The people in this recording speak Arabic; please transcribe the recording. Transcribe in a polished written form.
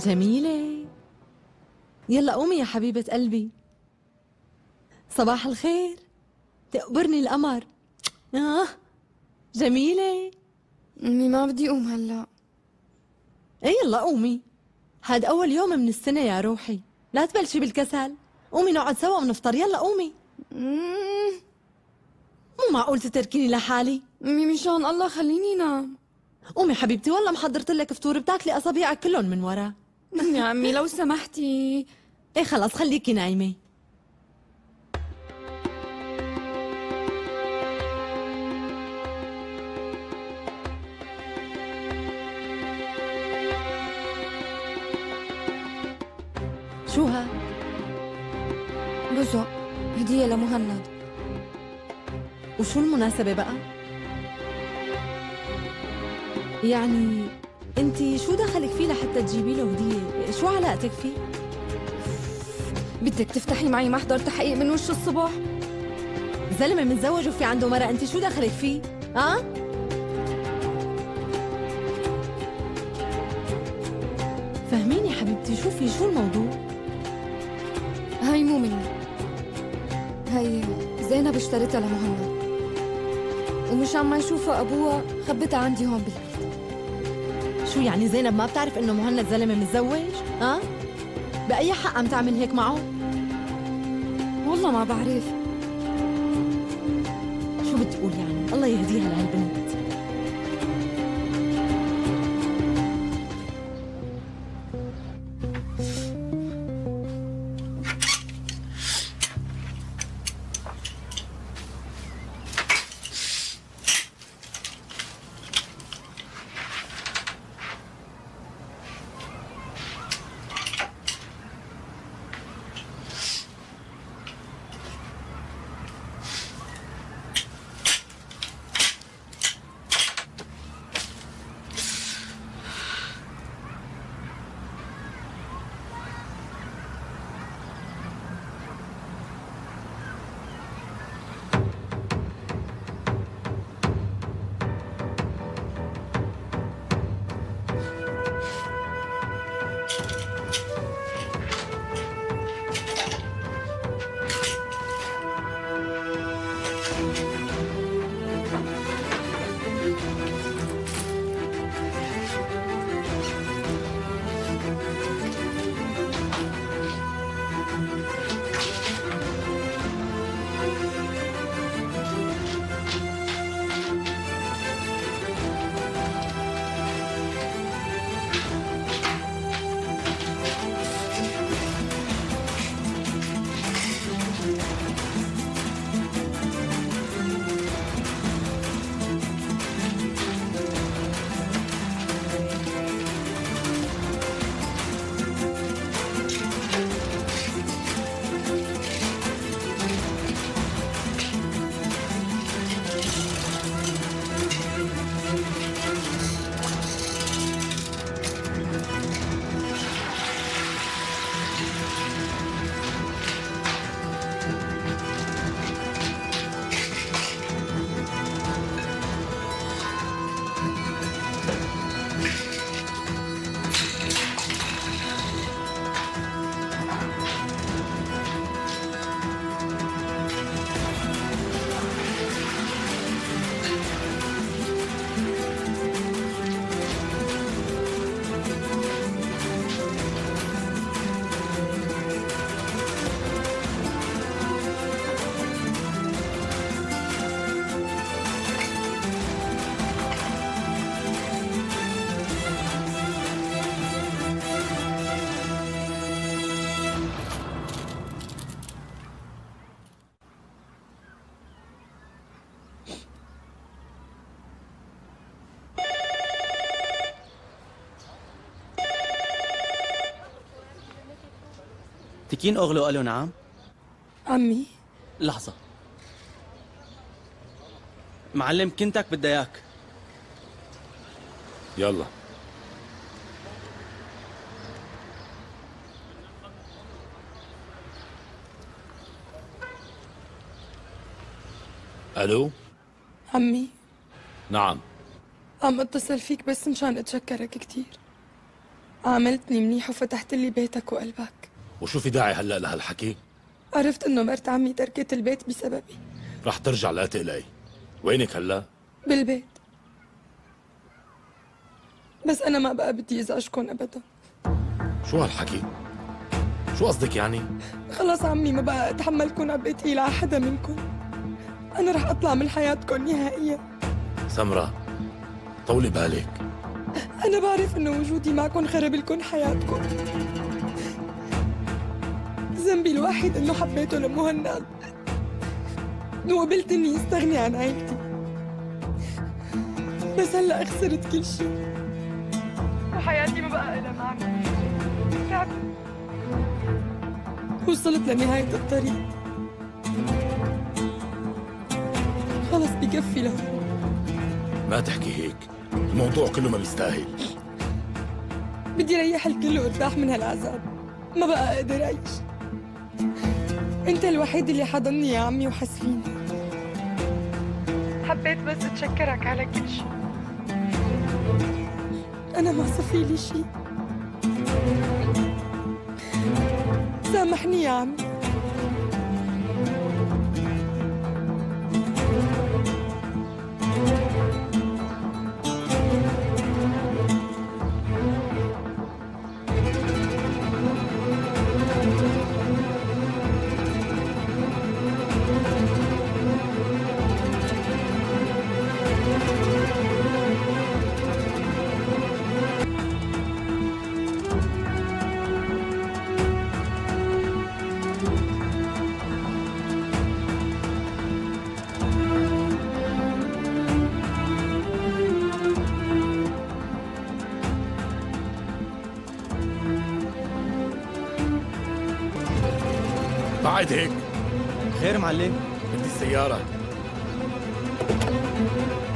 جميلة. يلا قومي يا حبيبة قلبي. صباح الخير. تقبرني القمر. جميلة. أمي ما بدي أقوم هلا. اي يلا قومي، هاد أول يوم من السنة يا روحي، لا تبلشي بالكسل. قومي نقعد سوا ونفطر، يلا قومي. مو معقول تتركيني لحالي. أمي مشان الله خليني نام. قومي حبيبتي، والله محضرت لك فطور بتاكلي أصابيعك كلهم من ورا. يا عمي لو سمحتي. ايه خلص خليكي نايمة. شو ها؟ بزق هدية لمهند. وشو المناسبة بقى؟ يعني انتي شو دخلك فيه لحتى تجيبي له هدية؟ شو علاقتك فيه؟ بدك تفتحي معي محضر تحقيق من وش الصبح؟ زلمة متزوج وفي عنده مرة، انتي شو دخلك فيه؟ فهميني حبيبتي، شوفي شو الموضوع؟ هاي مو مني، هاي زينب اشتريتها لمهند، ومشان ما يشوفها ابوها خبتها عندي هون بالبيت. شو يعني زينب ما بتعرف انه مهند زلمة متزوج؟ بأي حق عم تعمل هيك معه؟ والله ما بعرف. شو بتقول يعني؟ الله يهديها لهالبنت. تكين أغلو قالوا نعم؟ عمي لحظة معلم، كنتك بدي اياك. يلا. الو. عمي نعم. عم اتصل فيك بس مشان اتشكرك كتير. عاملتني منيح وفتحت لي بيتك وقلبك. وشو في داعي هلا لهالحكي؟ عرفت انه مرت عمي تركت البيت بسببي. رح ترجع، لا تقلقي. وينك هلا؟ بالبيت. بس انا ما بقى بدي ازعجكم ابدا. شو هالحكي؟ شو قصدك يعني؟ خلص عمي، ما بقى اتحملكم عبء تقيل على حدا منكم. انا رح اطلع من حياتكم نهائيا. سمرة، طولي بالك. انا بعرف انه وجودي معكم خرب لكم حياتكم. ذنبي الوحيد انه حبيته لمهند وقبلت اني استغني عن عائلتي. بس هلا خسرت كل شيء وحياتي ما بقى لها معنى. تعبت، وصلت لنهاية الطريق. خلص بكفي له. ما تحكي هيك، الموضوع كله ما بيستاهل. بدي ريح الكل وارتاح من هالعذاب. ما بقى اقدر اعيش. انت الوحيد اللي حضني يا عمي وحس فيني. حبيت بس اتشكرك على كل شيء. انا ما صفي لي شيء. سامحني يا عمي. بعد هيك خير معلم؟ بدي السيارة.